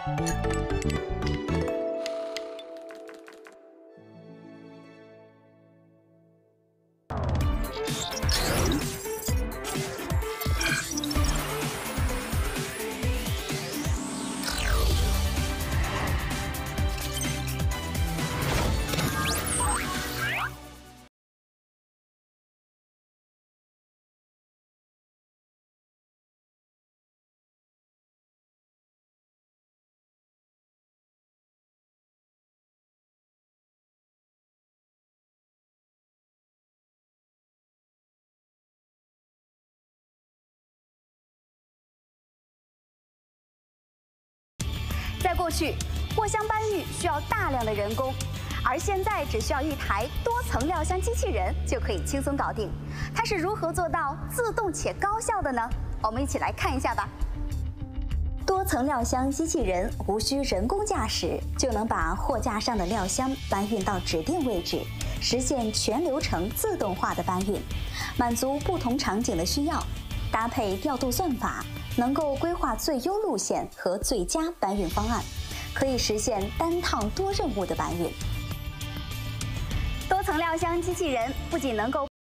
在过去，货箱搬运需要大量的人工，而现在只需要一台多层料箱机器人就可以轻松搞定。它是如何做到自动且高效的呢？我们一起来看一下吧。多层料箱机器人无需人工驾驶，就能把货架上的料箱搬运到指定位置，实现全流程自动化的搬运，满足不同场景的需要。搭配调度算法，能够规划最优路线和最佳搬运方案，可以实现单趟多任务的搬运。多层料箱机器人不仅能够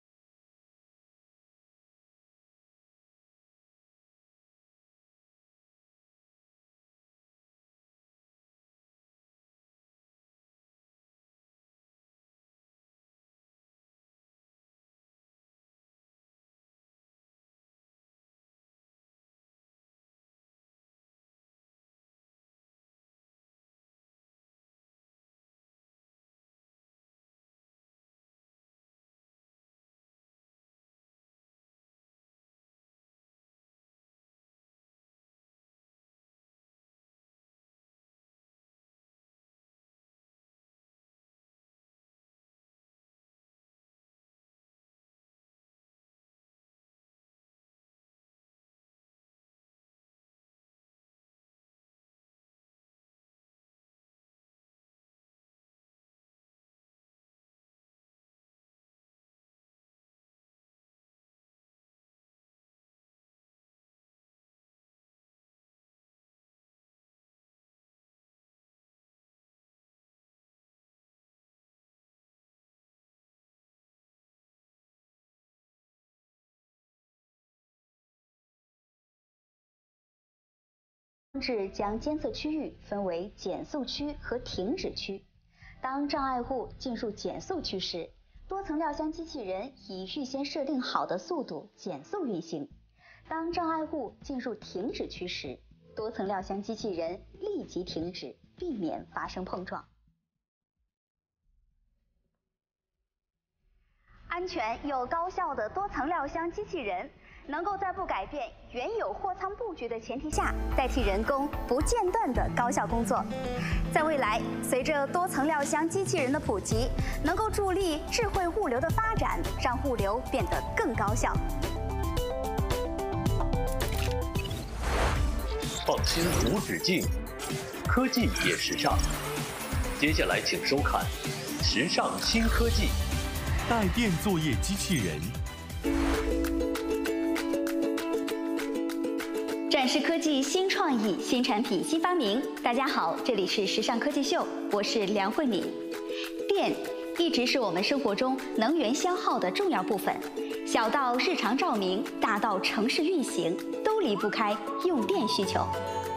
将监测区域分为减速区和停止区。当障碍物进入减速区时，多层料箱机器人以预先设定好的速度减速运行；当障碍物进入停止区时，多层料箱机器人立即停止，避免发生碰撞。安全又高效的多层料箱机器人，能够在不改变原有货仓布局的前提下，代替人工不间断的高效工作。在未来，随着多层料箱机器人的普及，能够助力智慧物流的发展，让物流变得更高效。 创新无止境，科技也时尚。接下来请收看《时尚新科技》。 带电作业机器人。 展示科技新创意、新产品、新发明。大家好，这里是时尚科技秀，我是梁慧敏。电一直是我们生活中能源消耗的重要部分，小到日常照明，大到城市运行，都离不开用电需求。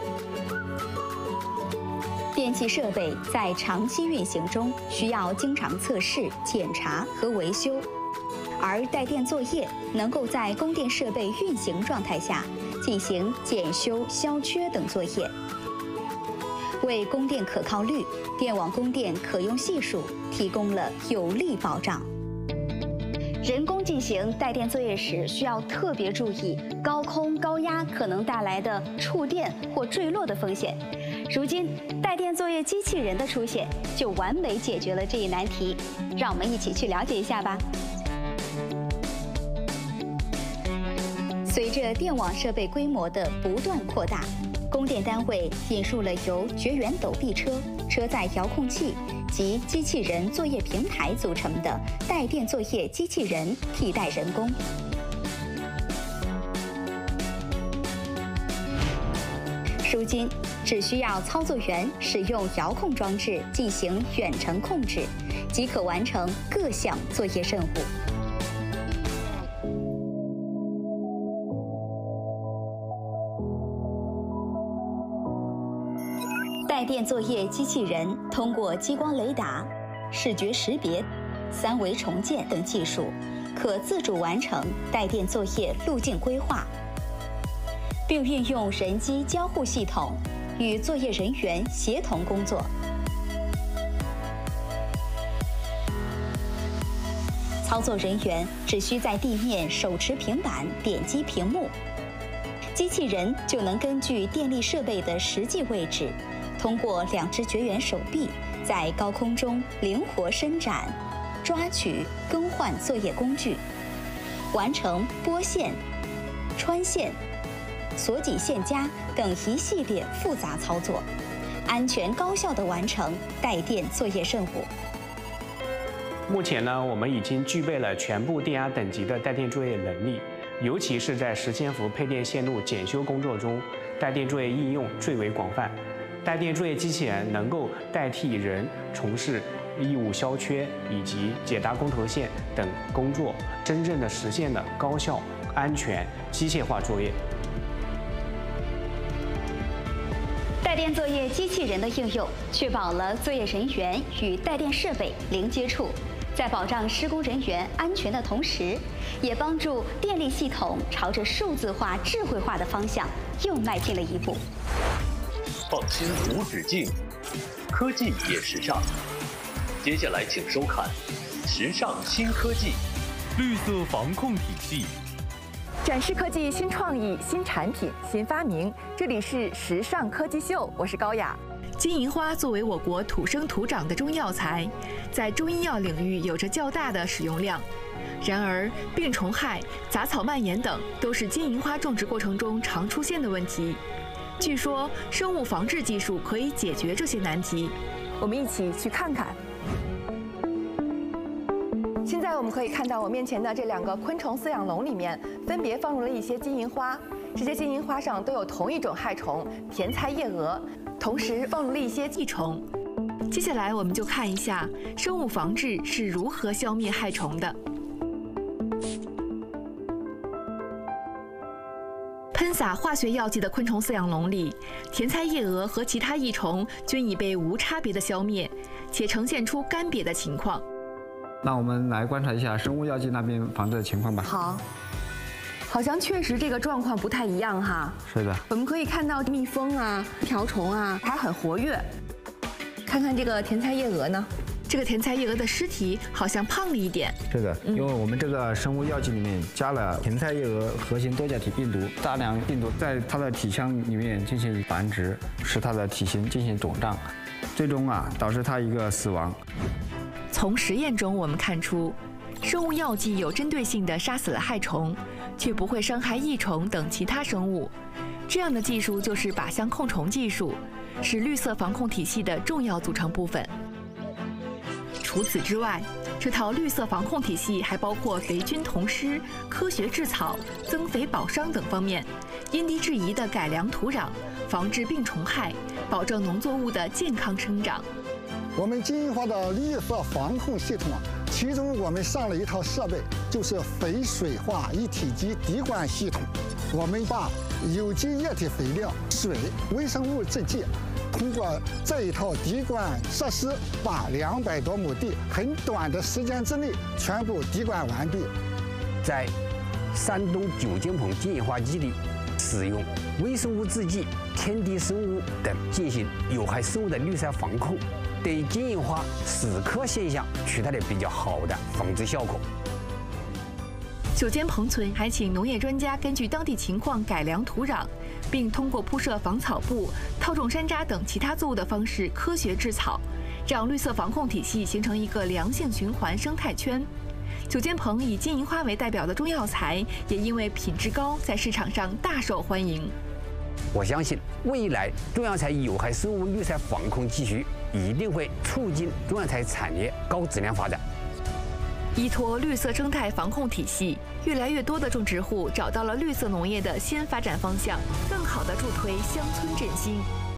电气设备在长期运行中需要经常测试、检查和维修，而带电作业能够在供电设备运行状态下进行检修、消缺等作业，为供电可靠率、电网供电可用系数提供了有力保障。人工进行带电作业时，需要特别注意高空高压可能带来的触电或坠落的风险。如今，带电作业机器人的出现，就完美解决了这一难题。让我们一起去了解一下吧。随着电网设备规模的不断扩大，供电单位引入了由绝缘陡壁车、车载遥控器及机器人作业平台组成的带电作业机器人，替代人工。如今， 只需要操作员使用遥控装置进行远程控制，即可完成各项作业任务。带电作业机器人通过激光雷达、视觉识别、三维重建等技术，可自主完成带电作业路径规划，并运用人机交互系统与作业人员协同工作。操作人员只需在地面手持平板点击屏幕，机器人就能根据电力设备的实际位置，通过2只绝缘手臂在高空中灵活伸展、抓取、更换作业工具，完成拨线、穿线、锁紧线夹等一系列复杂操作，安全高效地完成带电作业任务。 目前呢，我们已经具备了全部电压等级的带电作业能力，尤其是在10千伏配电线路检修工作中，带电作业应用最为广泛。带电作业机器人能够代替人从事异物消缺以及解答工头线等工作，真正的实现了高效、安全、机械化作业。 带电作业机器人的应用，确保了作业人员与带电设备零接触，在保障施工人员安全的同时，也帮助电力系统朝着数字化、智慧化的方向又迈进了一步。 创新无止境，科技也时尚。接下来请收看《时尚新科技》。 绿色防控体系， 展示科技新创意、新产品、新发明。这里是时尚科技秀，我是高雅。 金银花作为我国土生土长的中药材，在中医药领域有着较大的使用量。然而，病虫害、杂草蔓延等都是金银花种植过程中常出现的问题。据说，生物防治技术可以解决这些难题。 我们一起去看看。现在我们可以看到我面前的这2个昆虫饲养笼里面，分别放入了一些金银花。这些金银花上都有同一种害虫——甜菜叶蛾，同时放入了一些寄虫。 接下来，我们就看一下生物防治是如何消灭害虫的。喷洒化学药剂的昆虫饲养笼里，甜菜叶蛾和其他益虫均已被无差别的消灭，且呈现出干瘪的情况。 那我们来观察一下生物药剂那边防治的情况吧。 好，好像确实这个状况不太一样哈。 是的， 我们可以看到蜜蜂啊、瓢虫啊还很活跃。看看这个甜菜叶蛾呢？ 这个甜菜叶蛾的尸体好像胖了一点。 是的，因为我们这个生物药剂里面加了甜菜叶蛾核型多价体病毒，大量病毒在它的体腔里面进行繁殖，使它的体型进行肿胀，最终导致它一个死亡。 从实验中我们看出，生物药剂有针对性地杀死了害虫，却不会伤害益虫等其他生物。这样的技术就是靶向控虫技术，是绿色防控体系的重要组成部分。除此之外，这套绿色防控体系还包括肥菌同施、科学治草、增肥保墒等方面，因地制宜地改良土壤，防治病虫害，保证农作物的健康生长。 我们金银花的绿色防控系统，其中我们上了一套设备，就是肥水化一体机滴灌系统。我们把有机液体肥料、水、微生物制剂，通过这一套滴灌设施，把200多亩地很短的时间之内全部滴灌完毕。 在山东9间棚金银花基地，使用微生物制剂、天敌生物等进行有害生物的绿色防控，对金银花死磕现象取得了比较好的防治效果。 9间棚村还请农业专家根据当地情况改良土壤，并通过铺设防草布、套种山楂等其他作物的方式科学治草，让绿色防控体系形成一个良性循环生态圈。9间棚以金银花为代表的中药材，也因为品质高，在市场上大受欢迎。 我相信未来中药材有害生物绿色防控技术一定会促进中药材产业高质量发展。 依托绿色生态防控体系，越来越多的种植户找到了绿色农业的新发展方向，更好地助推乡村振兴。